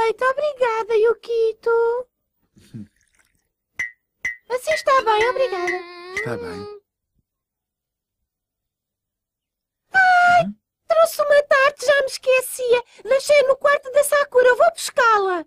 feito. Obrigada, Yukito. Assim está bem, obrigada. Está bem. Ai, trouxe uma tarte, já me esquecia. Deixei no quarto da Sakura, vou buscá-la.